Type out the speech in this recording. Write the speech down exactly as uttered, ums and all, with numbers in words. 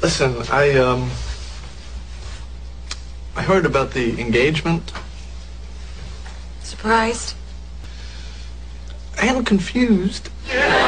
Listen, I, um, I heard about the engagement. Surprised? And confused.